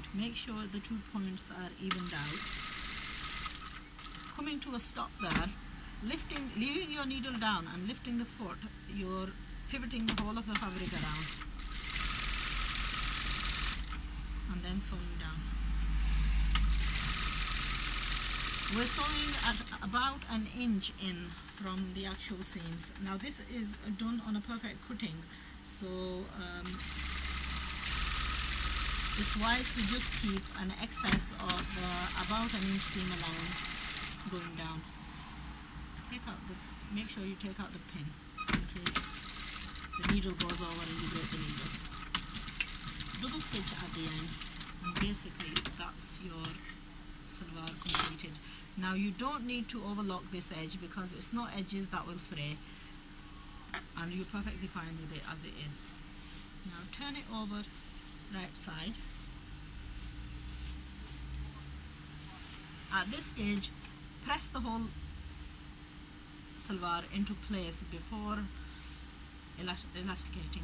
make sure the 2 points are evened out. Coming to a stop there, leaving your needle down and lifting the foot, you're pivoting the whole of the fabric around and then sewing down. We're sewing at about an inch in from the actual seams. Now this is done on a perfect cutting, so it's wise to just keep an excess of about an inch seam allowance going down. Make sure you take out the pin in case the needle goes over and you break the needle. Double stitch at the end, and basically that's your salwar completed. Now you don't need to overlock this edge because it's not edges that will fray, and you're perfectly fine with it as it is. Now turn it over right side. At this stage, press the whole salwar into place before elasticating.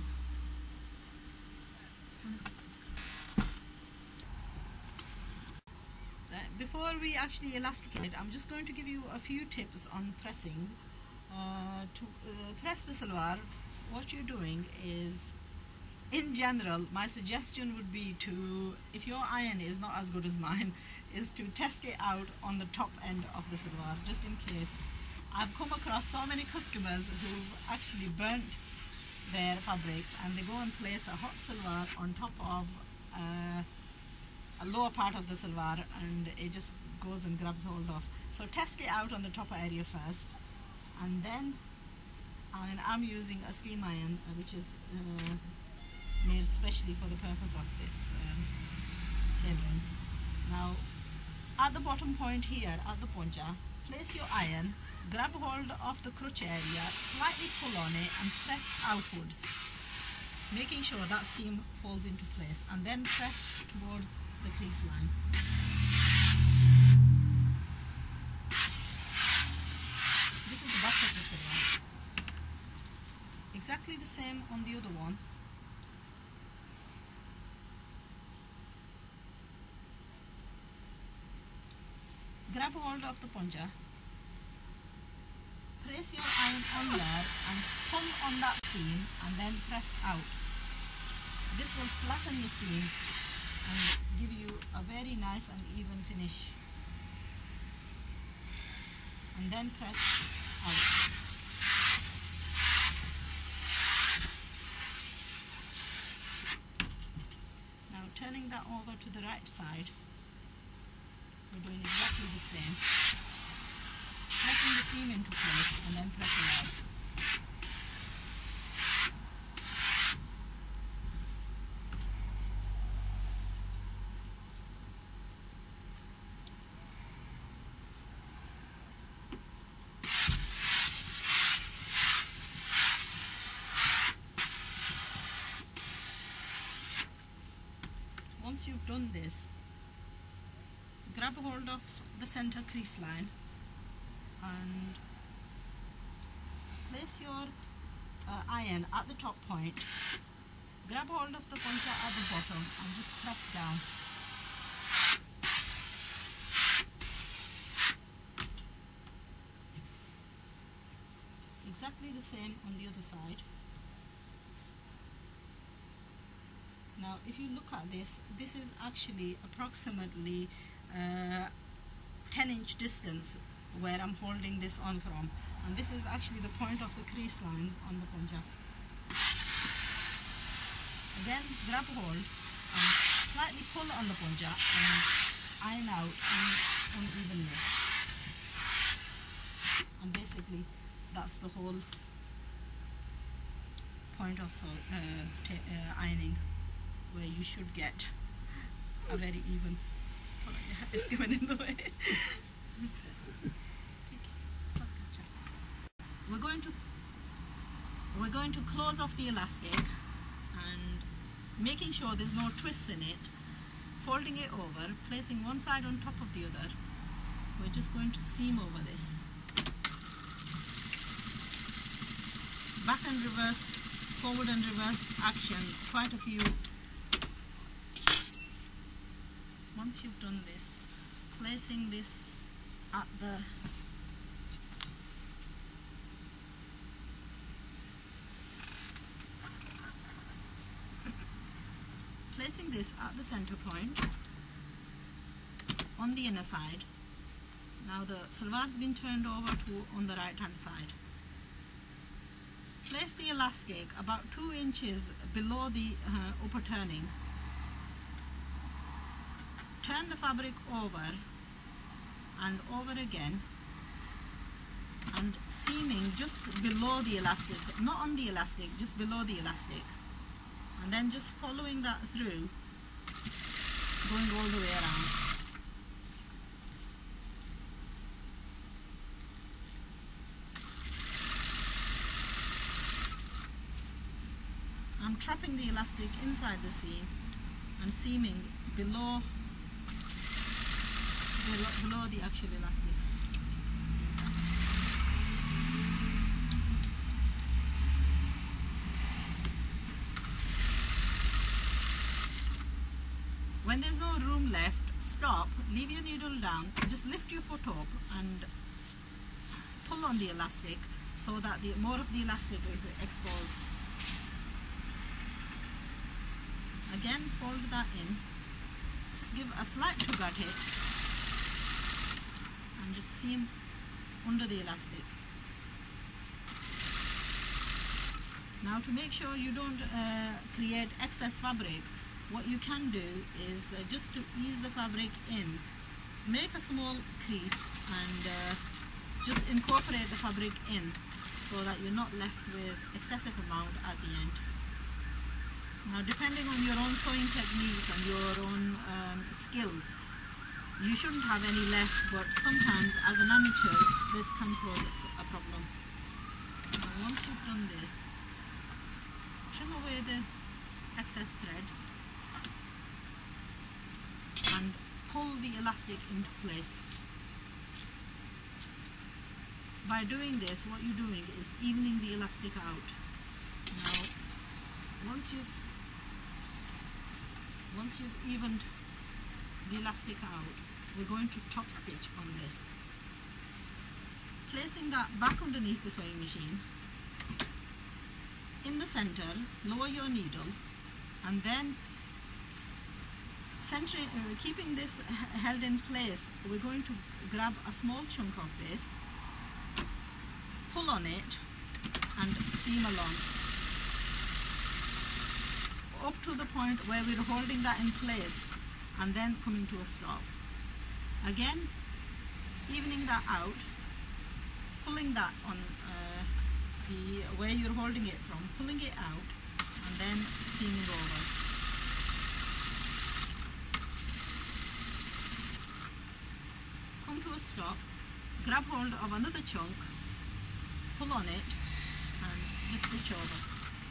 Before we actually elasticate, I'm just going to give you a few tips on pressing. To press the salwar, what you're doing is, in general, my suggestion would be to, if your iron is not as good as mine, is to test it out on the top end of the salwar, just in case. I've come across so many customers who've actually burnt their fabrics, and they go and place a hot salwar on top of a lower part of the salwar, and it just goes and grabs hold of. So test it out on the top area first, and then I'm using a steam iron, which is made especially for the purpose of this tailoring. Now at the bottom point here at the poncha, place your iron, grab hold of the crotch area, slightly pull on it and press outwards, making sure that seam falls into place, and then press towards the crease line. This is the back of the salwar. Exactly the same on the other one. Grab hold of the poncha, place your iron on there and pull on that seam and then press out. This will flatten the seam and give you a very nice and even finish. And then press out. Now turning that over to the right side, we're doing exactly the same. Pressing the seam into place and then pressing out. Once you've done this, grab a hold of the center crease line and place your iron at the top point. Grab hold of the poncha at the bottom and just press down. Exactly the same on the other side. Now if you look at this, this is actually approximately 10-inch distance where I'm holding this on from, and this is actually the point of the crease lines on the poncha. Again, grab hold and slightly pull on the poncha and iron out unevenness. And basically that's the whole point of ironing, where you should get a very even. It's coming in the way. We're going to close off the elastic and making sure there's no twists in it, folding it over, placing one side on top of the other. We're just going to seam over this. Back and reverse, forward and reverse action, quite a few once you've done this, placing this at the center point on the inner side. Now the salwar has been turned over to on the right hand side. Place the elastic about 2 inches below the upper turning. Turn the fabric over and over again, and seaming just below the elastic, not on the elastic, just below the elastic, and then just following that through, going all the way around. I'm trapping the elastic inside the seam and seaming below the actual elastic. When there's no room left, stop, leave your needle down, just lift your foot up and pull on the elastic so that more of the elastic is exposed. Again, fold that in, just give a slight tug at it and just seam under the elastic. Now, to make sure you don't create excess fabric, what you can do is just to ease the fabric in, make a small crease and just incorporate the fabric in so that you're not left with excessive amount at the end. Now, depending on your own sewing techniques and your own skill, you shouldn't have any left, but sometimes as an amateur this can cause a problem. Now, once you've done this, trim away the excess threads and pull the elastic into place. By doing this, what you're doing is evening the elastic out. Now, once you've evened the elastic out, we're going to top stitch on this. Placing that back underneath the sewing machine, in the center, lower your needle, and then keeping this held in place, we're going to grab a small chunk of this, pull on it and seam along up to the point where we're holding that in place and then coming to a stop. Again, evening that out, pulling that on where you're holding it from, pulling it out and then seaming over. Come to a stop, grab hold of another chunk, pull on it and just stitch over.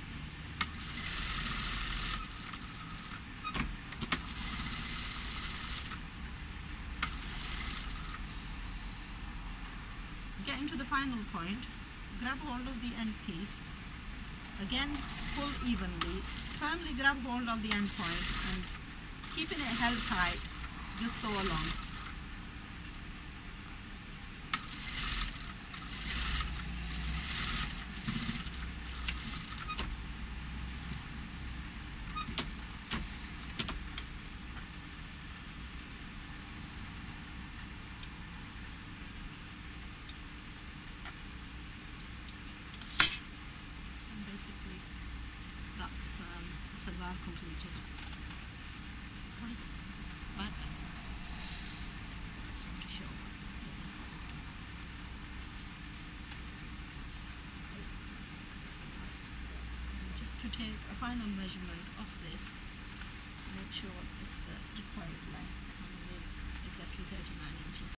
Getting to the final point, grab hold of the end piece, again pull evenly, firmly grab hold of the end point and keeping it held tight, just sew along. That's salwar completed. But I just want to show what is that. Just to take a final measurement of this, make sure it's the required length, and it is exactly 39 inches.